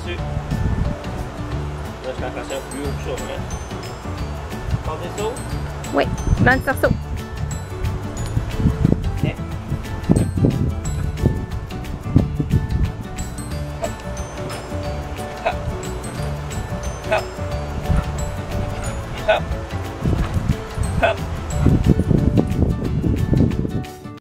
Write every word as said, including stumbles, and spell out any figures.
dessus. Là, je t'en fasse un plus haut que ça, hein. Pas des sauts? Oui, dans le cerceau.